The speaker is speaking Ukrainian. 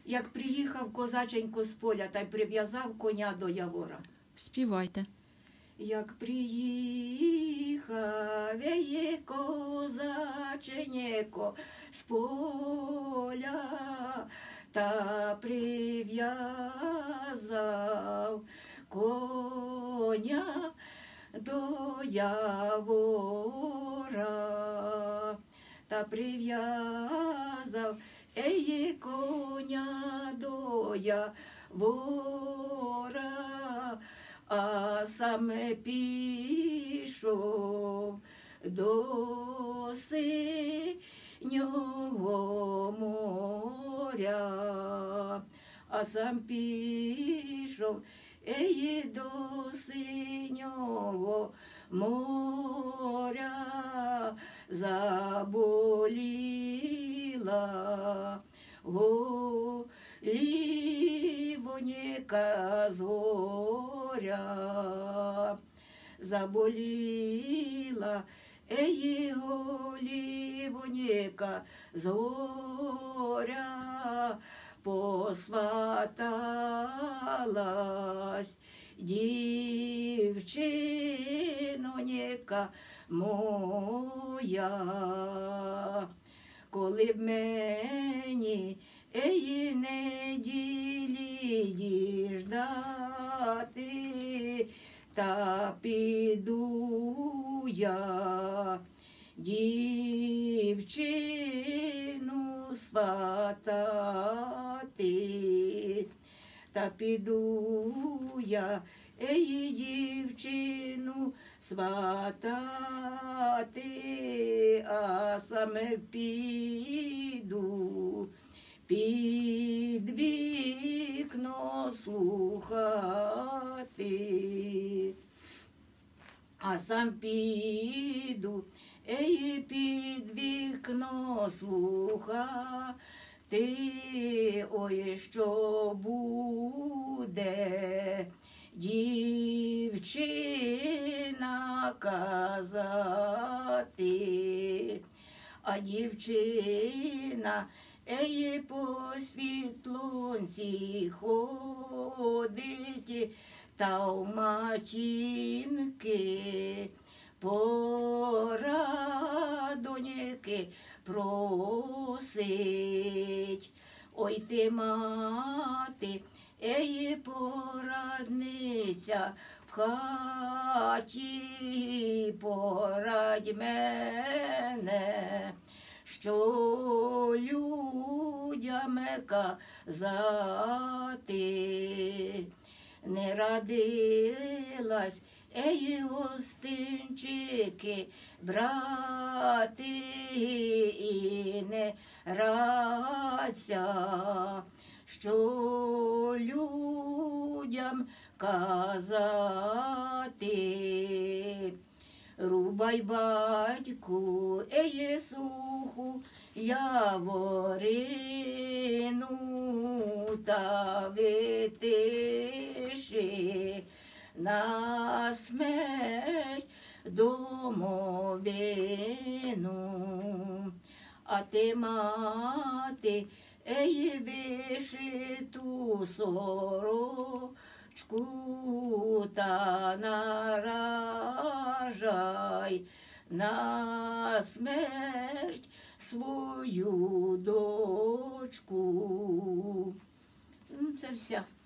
як приїхав козаченько з поля та й прив'язав коня до явора. Співайте. Як приїхав є козаченько з поля та прив'язав коня до явора, та прив'язав коня до явора, а саме пішов до синього моря, а сам пішов до синього моря, заболіла голівонька з горя, заболіла голівонька з горя, посваталась дівчинонька моя. Коли б мені неділі діждати, та піду я дівчину сватати, та піду я дівчину сватати, а саме піду під вікно слухати, а сам піду під вікно слухати, ой, що буде дівчина казати, а дівчина по світлонці ходить, та в матінки порадоньки просить. Ой ти, мати, порадниця в хаті, порадь мене, що людям казати. Не радилась гостинчики брати, і не радься, що людям казати. Рубай, батьку, суху яворину, та витиши на смерть домовину. А ти, мати, вишиту сорочку та наражай на смерть свою дочку. Це вся.